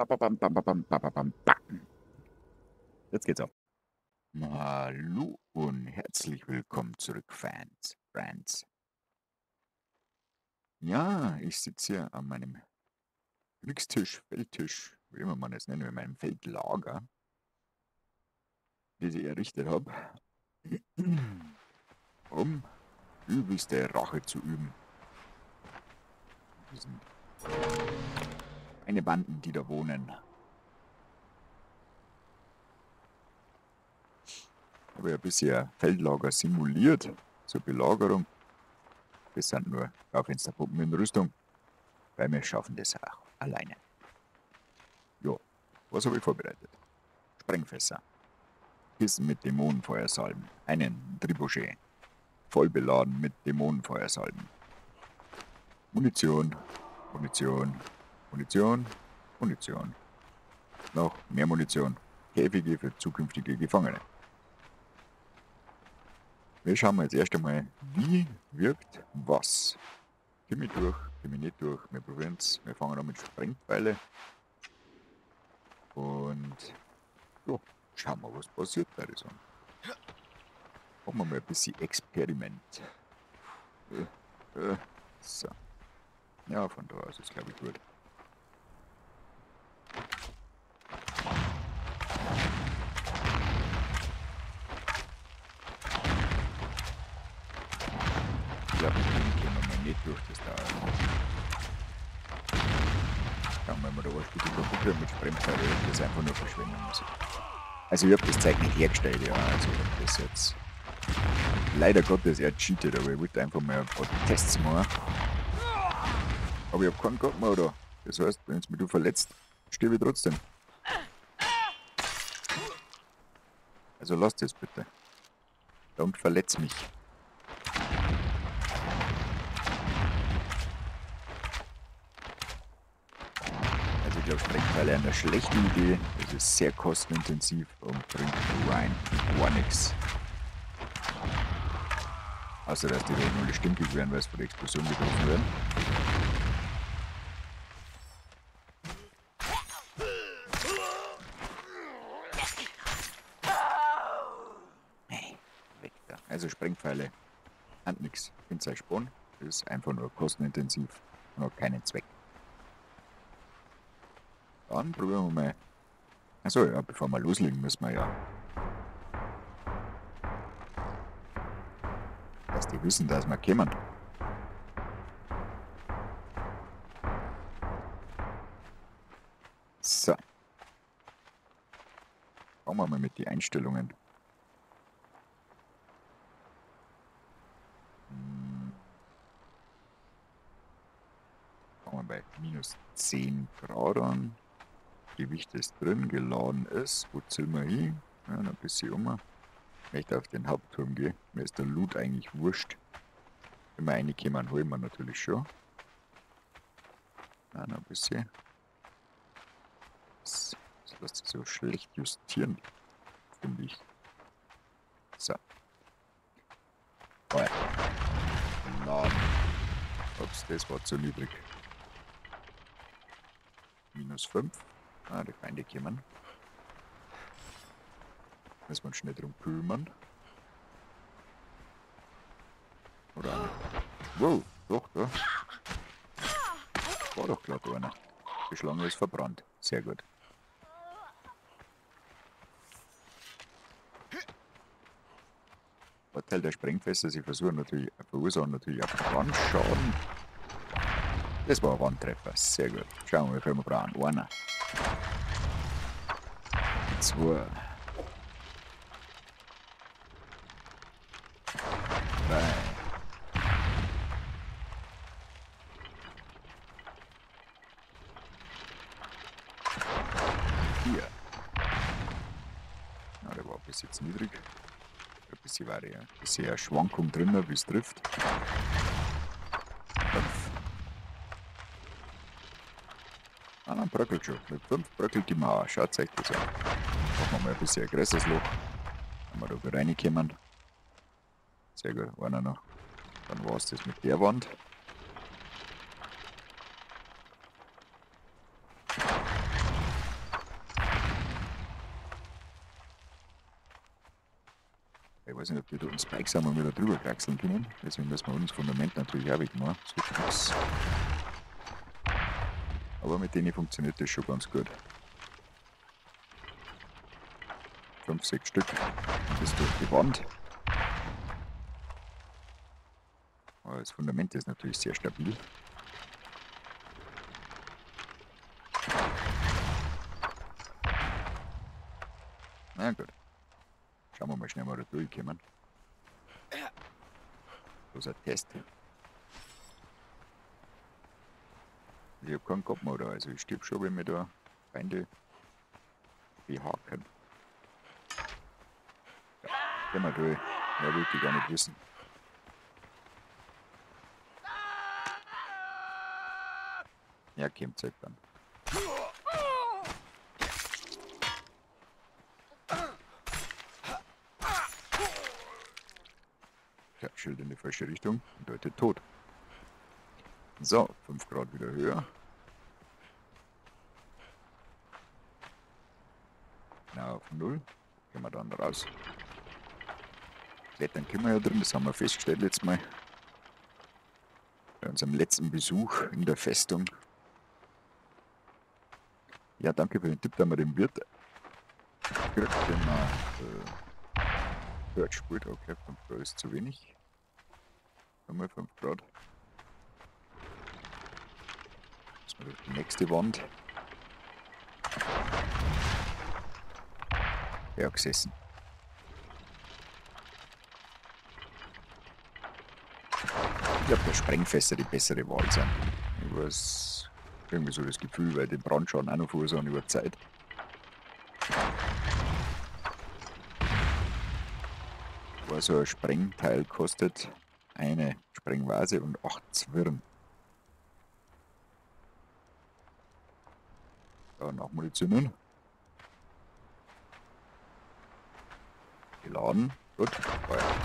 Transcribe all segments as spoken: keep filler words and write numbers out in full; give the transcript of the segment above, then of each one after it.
Ba, ba, bam, bam, bam, bam, ba, ba, bam, bam. Jetzt geht's ab. Hallo und herzlich willkommen zurück, Fans, Friends. Ja, ich sitze hier an meinem Kriegstisch, Feldtisch, wie immer man es nennt, in meinem Feldlager, das ich errichtet habe, um übelste Rache zu üben. Das sind eine Banden, die da wohnen. Habe ja bisher Feldlager simuliert zur Belagerung. Das sind nur Schaufensterpuppen in Rüstung, weil wir schaffen das auch alleine. Jo, was habe ich vorbereitet? Sprengfässer, Kissen mit Dämonenfeuersalben, einen Trebuchet, voll beladen mit Dämonenfeuersalben, Munition, Munition, Munition, Munition, noch mehr Munition, Käfige für zukünftige Gefangene. Wir schauen mal jetzt erst einmal, wie wirkt was. Geh ich durch, geh ich nicht durch, wir probieren es. Wir fangen an mit Sprengpfeile. Und ja, schauen wir, was passiert bei der Sonne. Machen wir mal ein bisschen Experiment. Äh, äh, so. Ja, von da aus ist glaube ich gut. Ich glaube, ich gehen wir mal nicht durch das da. Schauen wir mal, da was bitte kaputt mit Sprengpfeile, das einfach nur verschwenden muss. Also ich habe das Zeug nicht hergestellt, ja, also ich hab das jetzt leider Gottes er cheatet, aber ich wollte einfach mal ein paar Tests machen. Aber ich habe keinen gehabt mehr, oder? Das heißt, wenn es mich du verletzt, stehe ich trotzdem. Also lass das bitte. Don't verletz mich. Also ich glaube, Sprengpfeile eine schlechte Idee. Das ist sehr kostenintensiv und bringt rein gar nichts. Außer dass die Roten alle stinkig werden, weil es von der Explosion getroffen werden. Hey, weg da. Also Sprengpfeile hat nichts. Findet euch Spawn. Das ist einfach nur kostenintensiv und hat keinen Zweck. Dann probieren wir mal. Achso, ja, bevor wir loslegen, müssen wir ja. Dass die wissen, dass wir kommen. So. Schauen wir mal mit den Einstellungen. Hm. Fangen wir bei minus zehn Grad an. Gewicht ist drin, geladen ist. Wo ziehen wir hin? Ja, noch ein bisschen um. Wenn ich da auf den Hauptturm gehe, mir ist der Loot eigentlich wurscht. Wenn wir reinkommen, holen wir natürlich schon. Ja, noch ein bisschen. Das, das lässt sich so schlecht justieren, finde ich. So. Oh ja. Laden. Ups, das war zu niedrig. Minus fünf. Ah, die Feinde kommen. Müssen wir uns schnell drum kümmern. Oder auch nicht. Wow, doch, da. War doch klar da einer. Die Schlange ist verbrannt. Sehr gut. Vorteil der Sprengfässer, sie versuchen natürlich, verursachen natürlich auch Brandschaden. Das war ein Wandtreffer. Sehr gut. Schauen wir, wie viel wir brauchen. Einer. Zwei. Drei. Vier. Na, der war bis jetzt niedrig. Ein bisschen war ja, ein bisschen eine Schwankung drin, wie es trifft. Fünf. Ah, dann bröckelt schon. Mit fünf bröckelt die Mauer. Schaut euch das an. Machen wir mal ein bisschen ein größeres Loch. Wenn wir da gut reinkommen. Sehr gut, einer noch. Dann war es das mit der Wand. Ich weiß nicht, ob wir da uns Spikes haben und wieder drüber kraxeln können. Deswegen müssen wir uns das Fundament natürlich auch wegmachen. Das wird nichts. Aber mit denen funktioniert das schon ganz gut. Fünf, sechs Stück. Und das durch die Wand. Aber das Fundament ist natürlich sehr stabil. Na gut. Schauen wir mal schnell mal da durchkommen. Das ist ein Test. Ich habe keinen Kopf mehr da, also ich stirb schon, wenn wir da Feinde behaken. Ja, gehen wir durch. Mehr will ich gar nicht wissen. Ja, kommt halt dann. Ja, Schild in die falsche Richtung, bedeutet tot. So, fünf Grad wieder höher. Na, auf null. Gehen wir dann raus. Klettern können wir ja drin, das haben wir festgestellt letztes Mal. Bei unserem letzten Besuch in der Festung. Ja, danke für den Tipp, da wir den Wirt gekriegt, wenn man äh, Bird spielt. Okay, fünf Grad ist zu wenig. Nochmal fünf Grad. Jetzt mal durch die nächste Wand. Ja, gesessen. Ich glaube, dass Sprengfässer die bessere Wahl sind. Ich weiß irgendwie so das Gefühl, weil die Brandschaden auch noch verursachen über Zeit. Aber so ein Sprengteil kostet eine Sprengvase und acht Zwirn. Ja, Nachmunitionen. Geladen. Gut, Feuer.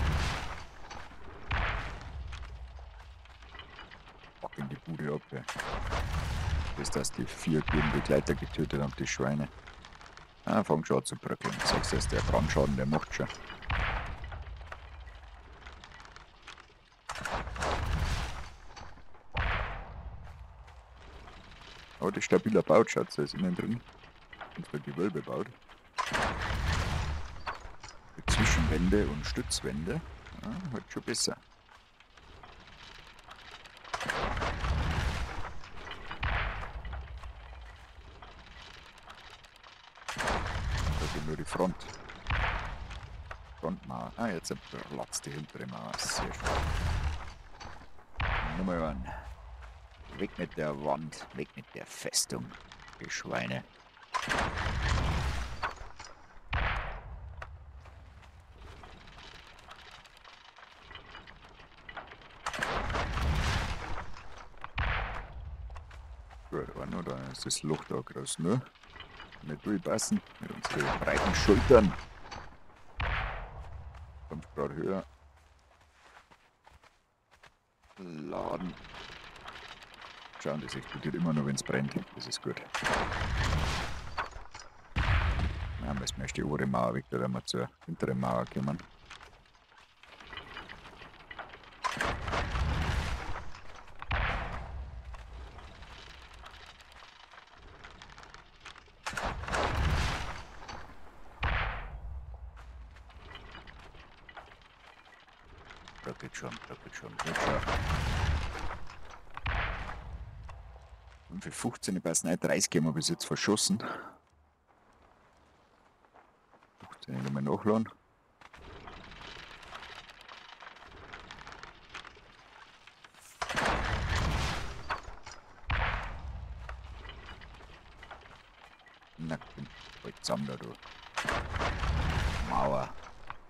Pack in die Bude ab. Ja. Bis dass die vier guten Begleiter getötet haben, die Schweine. Ah, fang schon an zu bröckeln. Sagst du, das ist der Brandschaden, der macht schon. Aber das ist stabiler baut, schaut, da ist innen drin. Unsere Gewölbe baut. Mit Zwischenwände und Stützwände. Ja, halt schon besser. Da geht nur die Front. Frontmauer. Ah, jetzt platzt die hintere Mauer. Sehr schön. Nummer eins. Weg mit der Wand, weg mit der Festung, die Schweine. Gut, aber nur da ist das Loch da groß, ne? Nicht durchpassen mit unseren breiten Schultern. fünf Grad höher. Laden. Schauen, das explodiert immer nur, wenn es brennt. Das ist gut. Dann müssen wir erst die obere Mauer weg, da werden wir zur hinteren Mauer kommen. Da geht schon, da geht schon, da geht schon. Und für fünfzehn passen nicht, dreißig haben wir bis jetzt verschossen. fünfzehn nochmal nachladen. Na, bin bald zusammen da, du. Mauer.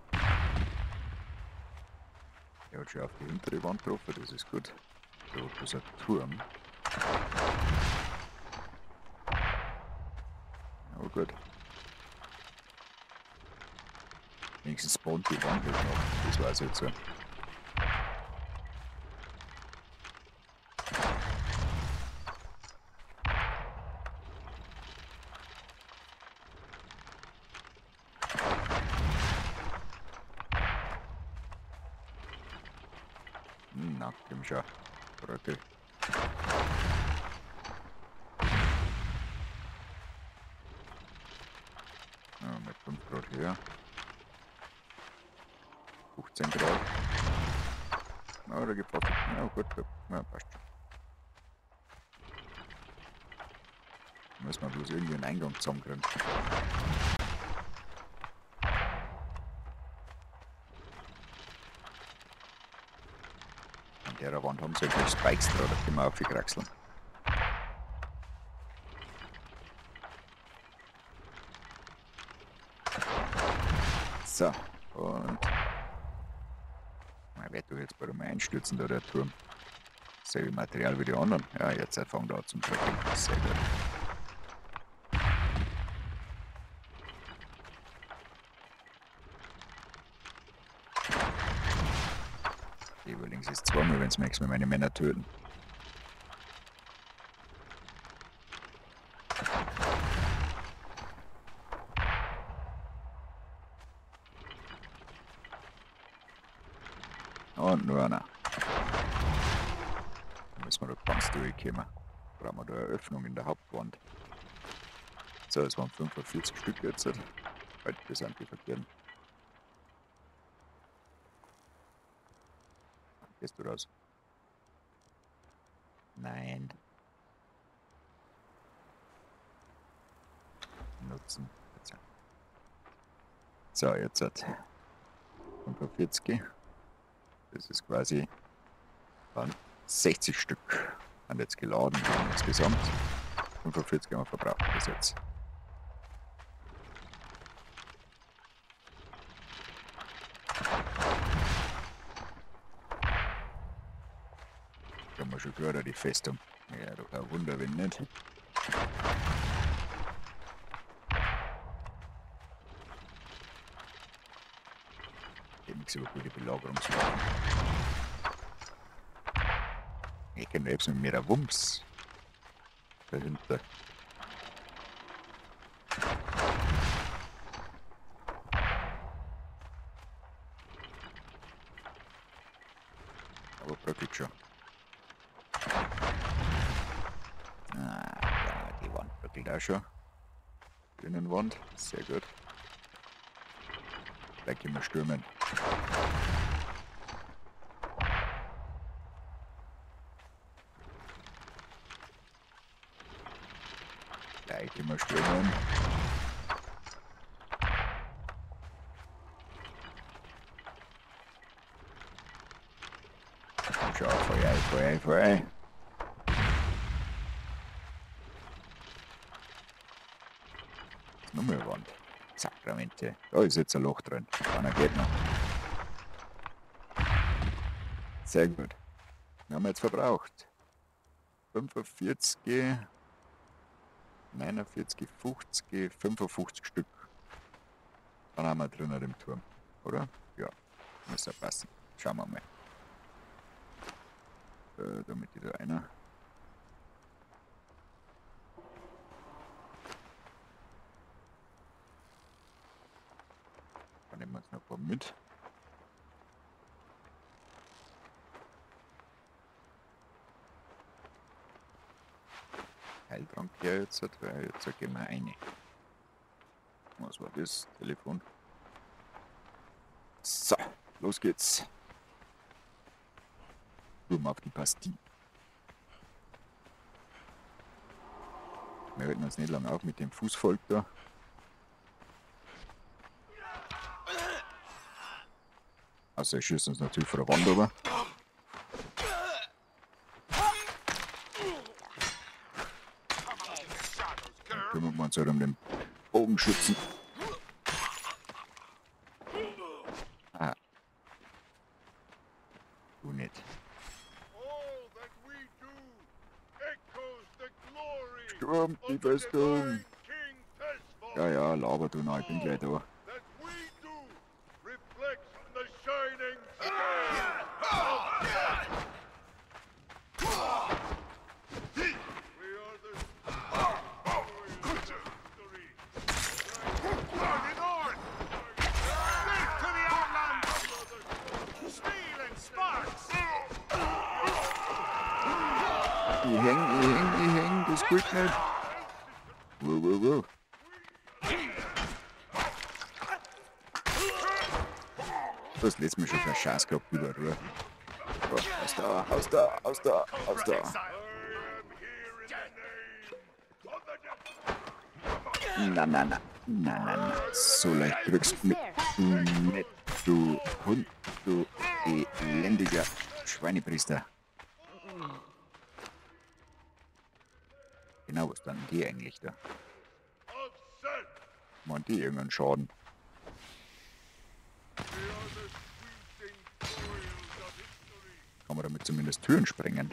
Er hat schon auf die hintere Wand getroffen, das ist gut. Da ist ein Turm. Aber gut. Wenigstens spawnt die Wand nicht noch. Das war es jetzt so. Ja, komm schon. Bröckel. Ja, mit fünf Grad höher. fünfzehn Grad. Ja, da gibt es ja, gut, ja, passt schon. Da müssen wir bloß irgendwie einen Eingang zusammenkriegen. An der Wand haben sie ja gleich Spikes drauf, da können wir aufkraxeln. So, und man wird doch jetzt bei mir einstürzen, da der Turm. Selbe Material wie die anderen. Ja, jetzt fangen wir an zum Bröckeln. Sehr gut. Die übrigens ist zweimal, wenn sie mich meine Männer töten. Und nur einer. Dann müssen wir da ganz durchkommen. Brauchen wir da eine Öffnung in der Hauptwand. So, es waren fünfundvierzig Stück jetzt. Halt, das sind die verkehrten. Gehst du raus? Nein. Nutzen. So, jetzt hat fünfundvierzig. Das ist quasi dann sechzig Stück haben jetzt geladen insgesamt. fünfundvierzig haben wir verbraucht bis jetzt. Da haben wir schon gehört, die Festung. Ja, doch ein Wunder, wenn nicht. Ich habe nichts über gute Belagerungswaffen. Ich kenne selbst mit mir der Wumms dahinter. Aber bröckelt schon. Ah, ja, die Wand bröckelt auch schon. Die Innenwand, sehr gut. Gleich können wir stürmen. Gleich können wir stürmen. Schau, Feuer, Feuer, Feuer. Nochmal eine Wand. Sakramente. Da ist jetzt ein Loch drin. Einer geht noch. Sehr gut. Wir haben jetzt verbraucht. fünfundvierzig, neunundvierzig, fünfzig, fünfundfünfzig Stück. Dann haben wir drinnen im Turm. Oder? Ja. Muss ja passen. Schauen wir mal. Äh, damit ist da einer. Dann nehmen wir uns noch ein paar mit. Heiltrank her jetzt, weil jetzt gehen wir rein. Was war das? Telefon. So, los geht's. Turm auf die Bastille. Wir halten uns nicht lange auf mit dem Fußvolk da. Also er schießt uns natürlich vor der Wand runter. Dann kümmern wir uns halt um den Bogenschützen. Ah. Du nicht. Sturm die Festung! Ja, ja, laber du noch, ich bin gleich da. spielt nicht. Wow, wow, wow. Das lässt mich schon kein Scheiß gehabt über Ruhe. So, aus da, aus da, aus da, aus da. Na, na, na, na, na, na. So leicht kriegst du nicht, du Hund, du elendiger Schweinepriester. Genau, was dann die eigentlich da? Meint die irgendeinen Schaden? Kann man damit zumindest Türen sprengen?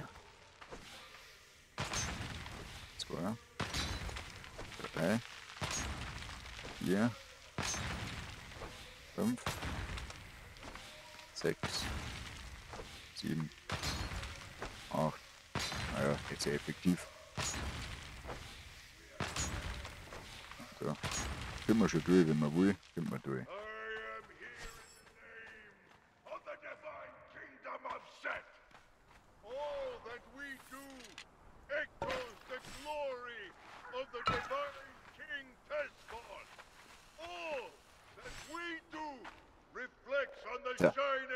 Zwei, drei, vier, fünf, sechs, sieben, acht. Naja, jetzt sehr effektiv. So, können wir schon durch, wenn man will, können wir durch. Ja.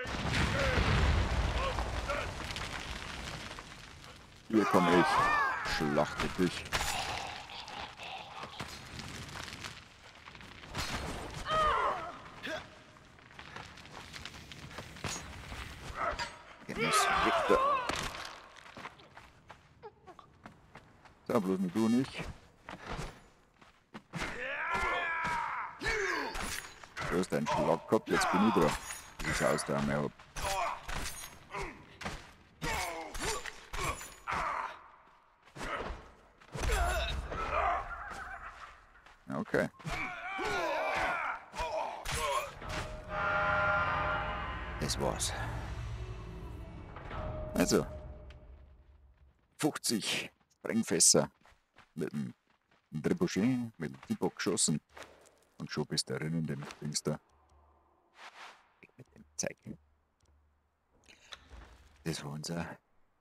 Hier komme ich, schlachte dich. So, bloß nicht du nicht. Du hast einen Schlag gehabt, jetzt bin ich da. Das ist aus der Arme ab. Okay. Das war's. Also, fünfzig Sprengfässer mit dem Trebuchet, mit dem T-Bock geschossen. Und schon bist du drin in dem Dings da. Mit dem Zeichen. Das war unser.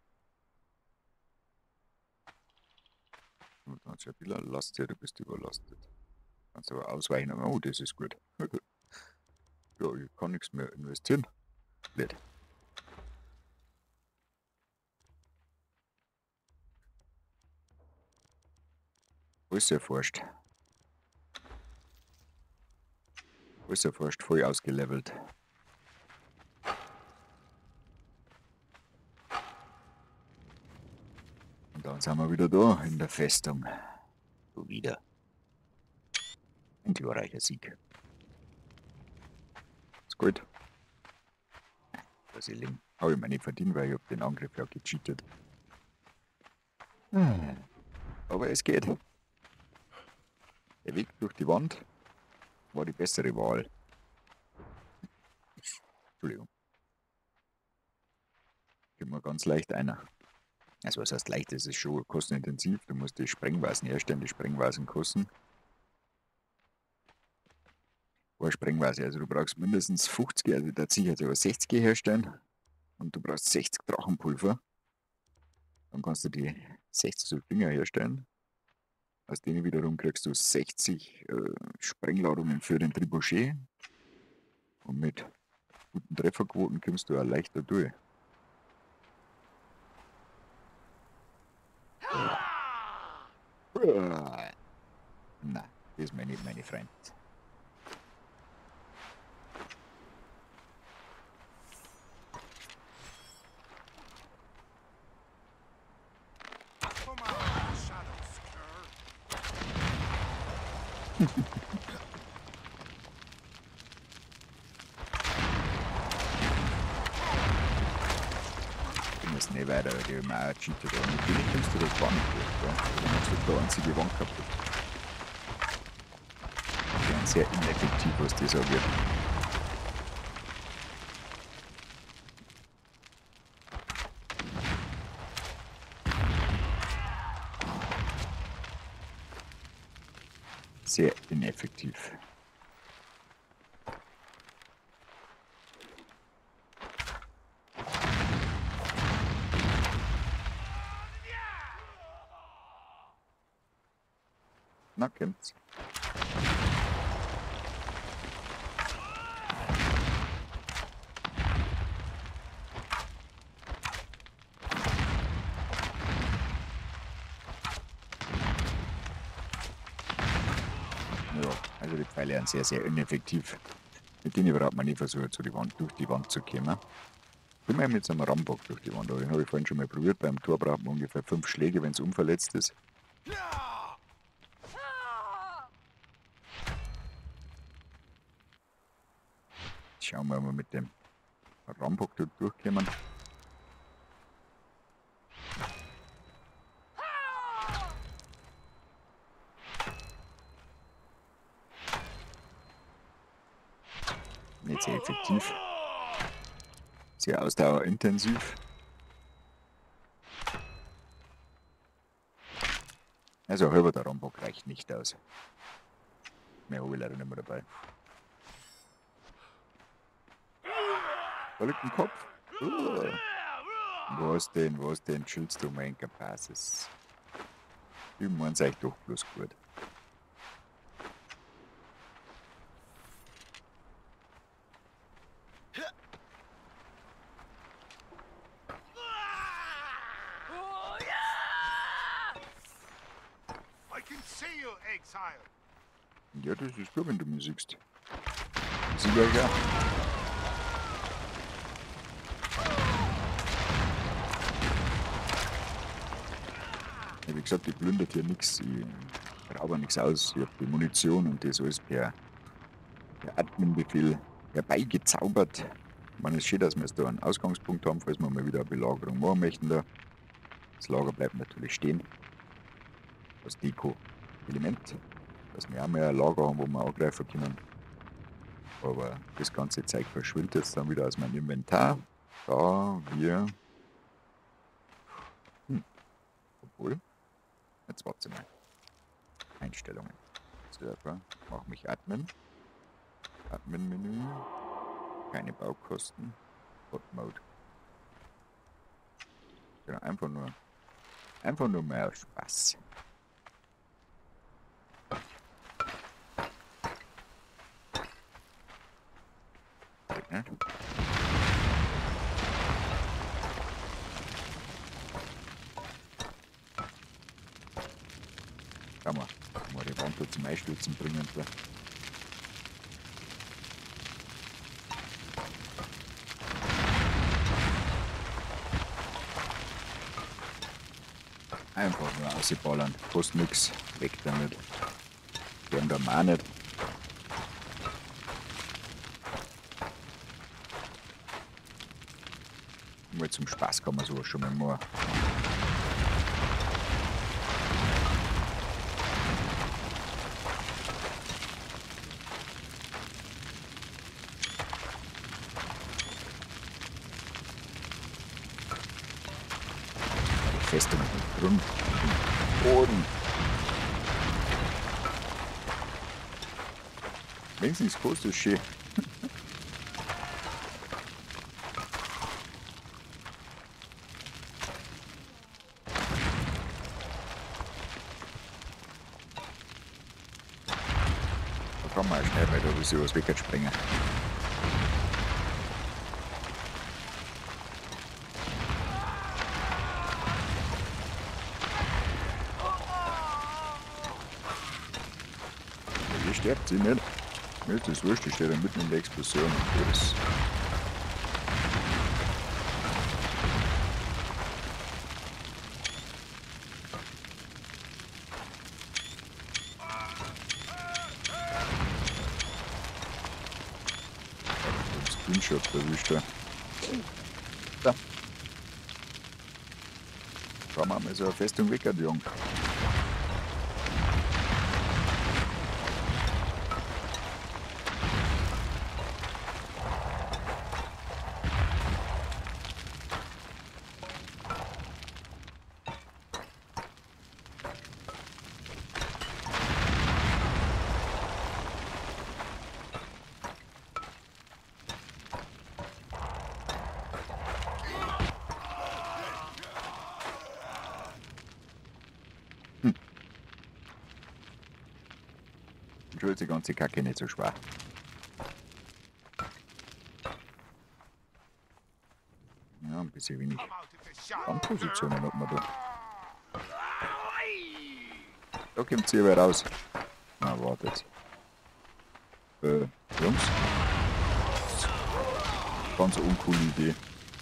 Und dann hat ja wieder Last, ja, du bist überlastet. Kannst aber ausweichen, aber oh, das ist gut. Ja, ich kann nichts mehr investieren. Blöd. Alles erforscht. Alles erforscht, voll ausgelevelt. Und dann sind wir wieder da in der Festung. So wieder. Ein glorreicher Sieg. Ist gut. Was ich links habe ich mir nicht verdient, weil ich hab den Angriff ja gecheatet. Hm. Aber es geht. Der Weg durch die Wand war die bessere Wahl. Entschuldigung. Gibt mir ganz leicht einer. Also was heißt leicht, das ist schon kostenintensiv. Du musst die Sprengvasen herstellen, die Sprengvasen kosten. Eine Sprengvase, also du brauchst mindestens fünfzig, also da sicher sogar sechzig herstellen. Und du brauchst sechzig Drachenpulver. Dann kannst du die sechzig so Dinger herstellen. Aus denen wiederum kriegst du sechzig äh, Sprengladungen für den Trebuchet. Und mit guten Trefferquoten kommst du auch leichter durch. Nein, das ist meine, meine Freund. Du musst nicht weiter, weil die haben auch cheatet. Und natürlich kommst du das gar nicht durch. Ja? Du machst du da einzige Wand kaputt. Die sind sehr ineffektiv, was das angeht. Sehr ineffektiv. Na, kommt's. Ja, also die Pfeile sind sehr, sehr ineffektiv. Mit denen braucht man nicht versuchen, zu die Wand, durch die Wand zu kommen. Ich bin mit so einem Rambock durch die Wand, aber den habe ich vorhin schon mal probiert. Beim Tor braucht man ungefähr fünf Schläge, wenn es unverletzt ist. Schauen wir mal mit dem Rambock dort durchkommen. Nicht sehr effektiv. Sehr ausdauerintensiv. Also ein halber der Rambock reicht nicht aus. Mehr habe ich leider nicht mehr dabei. Da liegt ein Kopf. Oh. Was denn, was denn, schützt du mein Kapazes? Ich mein's euch doch bloß gut. Ja, das ist gut, wenn du mich siehst. Ich sehe euch auch. Ja, wie gesagt, ich plündert hier nichts. Ich raube nichts aus. Ich habe die Munition und das alles per, per Admin-Befehl herbeigezaubert. Ich meine, es ist schön, dass wir jetzt da einen Ausgangspunkt haben, falls wir mal wieder eine Belagerung machen möchten. Da. Das Lager bleibt natürlich stehen. Das Deko-Element. Dass wir auch mehr ein Lager haben, wo wir angreifen können. Aber das ganze Zeug verschwindet jetzt dann wieder aus meinem Inventar. Da wir... Hm. Obwohl... Jetzt warte mal. Einstellungen. Server. Mach mich Admin. Admin-Menü. Keine Baukosten. Hot-Mode. Ja, einfach nur... Einfach nur mehr Spaß. Ne? Kann man mal die Wand zum Einstürzen bringen. Da. Einfach nur ausballern, kostet nichts, weg damit. Wir haben da mal nicht. Mal zum Spaß kann man sowas schon mal machen. Die Festung drum. Boden. Wenigstens kostet es schön. Kann man schnell, weil da ist sowas wegspringen. Hier stirbt sie nicht. Mir ist das wurscht, ich stehe da mitten in der Explosion. Das Screenshot erwischt. Da. Schauen wir mal so eine Festung weg, Jung. Schon ist die ganze Kacke nicht so schwer. Ja, ein bisschen wenig Landpositionen hat man da. Da kommt sie aber raus. Na, wartet. Äh, Jungs. Ganz eine uncoole Idee.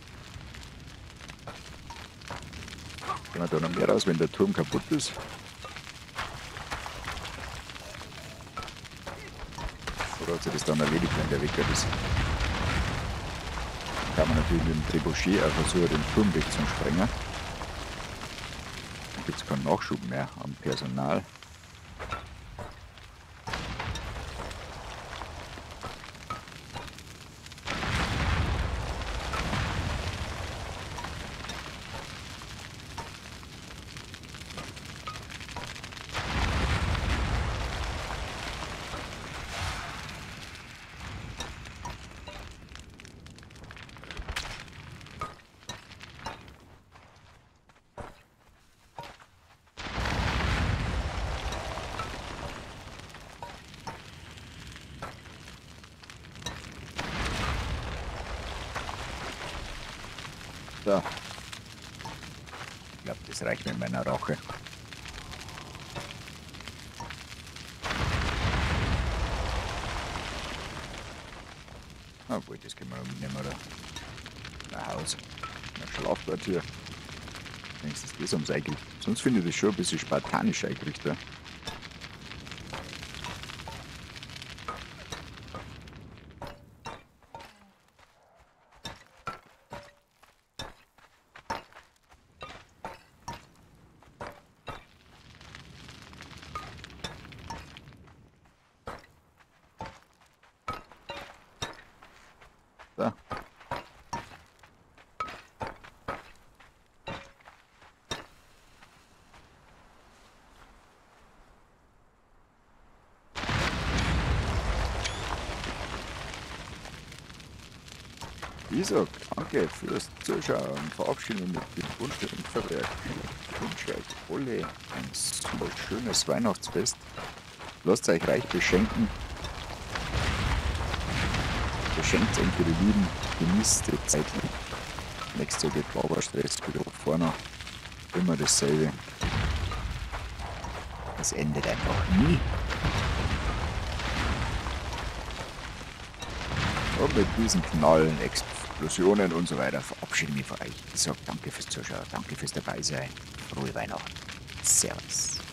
Gehen wir da noch mehr raus, wenn der Turm kaputt ist? Oder hat sich das dann erledigt, wenn der weg ist? Kann man natürlich mit dem Trebuchet auch versuchen, den Turm wegzusprengen. Dann gibt es keinen Nachschub mehr am Personal. So. Ich glaube, das reicht mit meiner Rache. Obwohl, das können wir mitnehmen, oder? Nach Haus. Ein Schlafquartier. Wenigstens das ums Eingerichtet. Sonst finde ich das schon ein bisschen spartanisch eingerichtet. So. Ich sag danke fürs Zuschauen, verabschieden mit dem bunten Verwerk. Ich wünsche euch alle ein super schönes Weihnachtsfest. Lasst euch reich beschenken. Beschenkt eure Lieben, genießt die Zeit. Nächstes Jahr geht Bauerstress wieder vorne. Immer dasselbe. Es endet einfach nie. Und mit diesen Knallen, Explosionen und so weiter verabschiede ich mich von euch. Ich sage danke fürs Zuschauen, danke fürs Dabeisein. Frohe Weihnachten. Servus.